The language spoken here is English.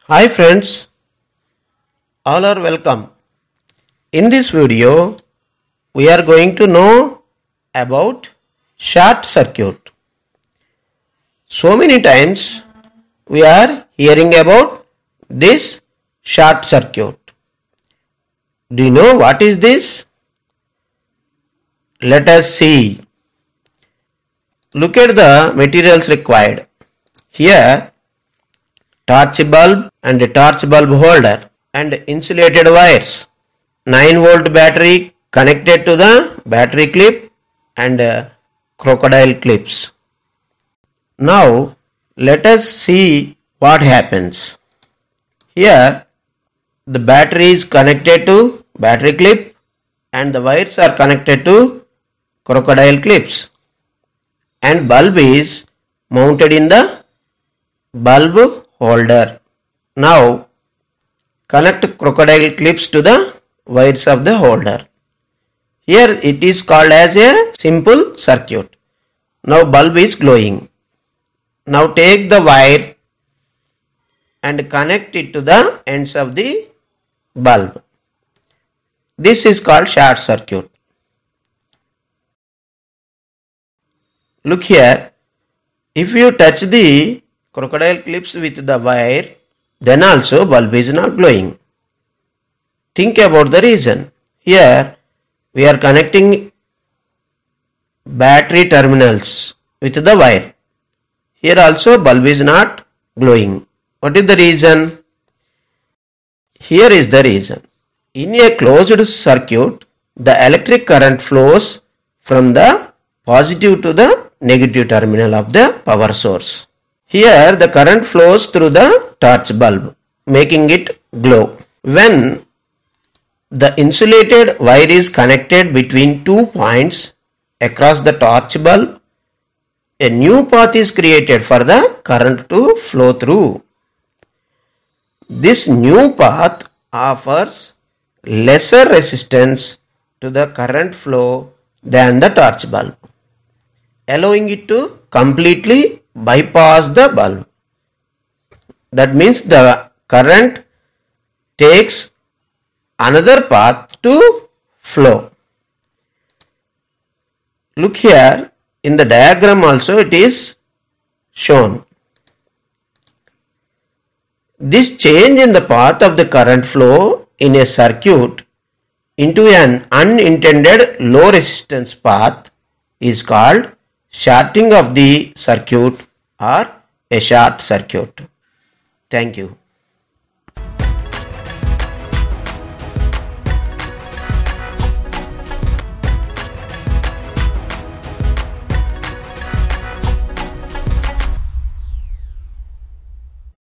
Hi friends, all are welcome. In this video, we are going to know about short circuit. So many times we are hearing about this short circuit. Do you know what is this? Let us see. Look at the materials required. Here, torch bulb and a torch bulb holder and insulated wires. 9-volt battery connected to the battery clip and crocodile clips. Now let us see what happens. Here the battery is connected to battery clip and the wires are connected to crocodile clips, and bulb is mounted in the bulb holder. Now connect crocodile clips to the wires of the holder. Here it is called as a simple circuit. Now bulb is glowing. Now take the wire and connect it to the ends of the bulb. This is called short circuit. Look here, if you touch the crocodile clips with the wire, then also bulb is not glowing. Think about the reason. Here we are connecting battery terminals with the wire. Here also bulb is not glowing. What is the reason? Here is the reason. In a closed circuit, the electric current flows from the positive to the negative terminal of the power source. Here the current flows through the torch bulb, making it glow. When the insulated wire is connected between 2 points across the torch bulb, a new path is created for the current to flow through. This new path offers lesser resistance to the current flow than the torch bulb, allowing it to completely bypass the bulb. That means the current takes another path to flow. Look here, in the diagram also it is shown. This change in the path of the current flow in a circuit into an unintended low resistance path is called shorting of the circuit or a short circuit. Thank you.